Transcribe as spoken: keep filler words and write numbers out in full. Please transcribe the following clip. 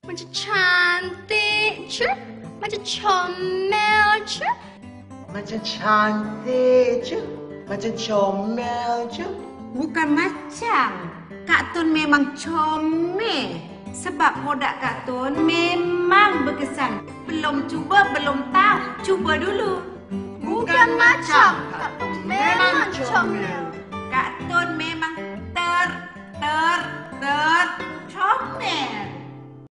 Macam cantik je. Macam comel je. Macam cantik je. Macam comel je. Bukan macam. Kak Tun memang comel. Sebab produk Kak Tun memang berkesan. Belum cuba, belum tahu. Cuba dulu. Bukan macam. Memang comel.